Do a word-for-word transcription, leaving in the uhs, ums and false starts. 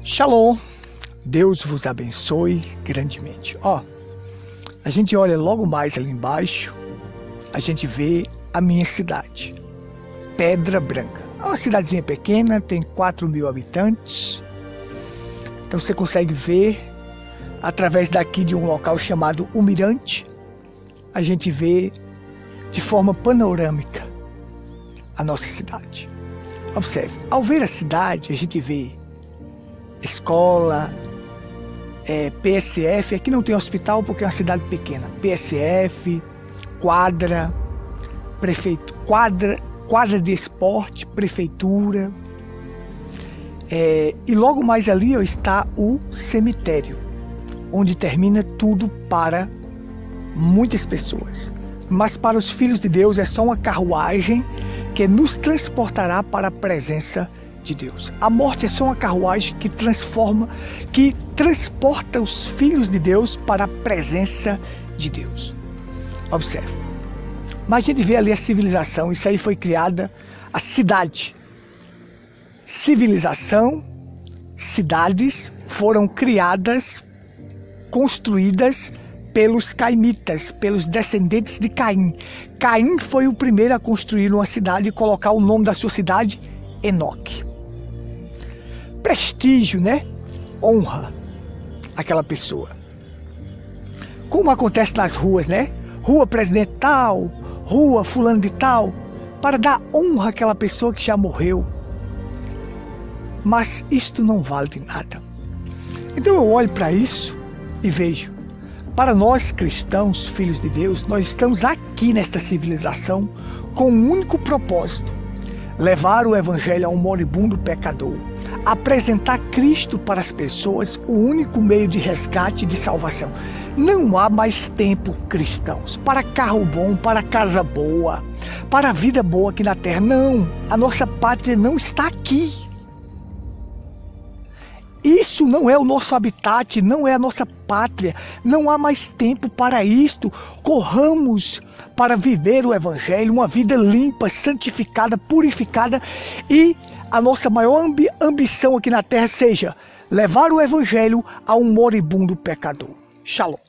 Shalom, Deus vos abençoe grandemente. Ó, a gente olha logo mais ali embaixo, a gente vê a minha cidade, Pedra Branca. É uma cidadezinha pequena, tem quatro mil habitantes. Então você consegue ver, através daqui de um local chamado O Mirante, a gente vê de forma panorâmica a nossa cidade. Observe, ao ver a cidade, a gente vê escola, é, P S F, aqui não tem hospital porque é uma cidade pequena, P S F, quadra, prefeito, quadra, quadra de esporte, prefeitura, é, e logo mais ali ó, está o cemitério, onde termina tudo para muitas pessoas, mas para os filhos de Deus é só uma carruagem que nos transportará para a presença de Deus. A morte é só uma carruagem que transforma, que transporta os filhos de Deus para a presença de Deus. Observe. Mas a gente vê ali a civilização, isso aí foi criada, a cidade. Civilização, cidades foram criadas, construídas pelos caimitas, pelos descendentes de Caim. Caim foi o primeiro a construir uma cidade e colocar o nome da sua cidade, Enoque. Prestígio, né? Honra aquela pessoa. Como acontece nas ruas, né? Rua Presidente tal, rua fulano de tal, para dar honra àquela pessoa que já morreu. Mas isto não vale de nada. Então eu olho para isso e vejo, para nós cristãos, filhos de Deus, nós estamos aqui nesta civilização com um único propósito: levar o evangelho a um moribundo pecador, apresentar Cristo para as pessoas, o único meio de resgate e de salvação. Não há mais tempo, cristãos, para carro bom, para casa boa, para a vida boa aqui na terra. Não, a nossa pátria não está aqui. Isso não é o nosso habitat, não é a nossa pátria. Não há mais tempo para isto. Corramos para viver o evangelho, uma vida limpa, santificada, purificada, e a nossa maior ambi ambição aqui na terra seja levar o evangelho a um moribundo pecador. Shalom.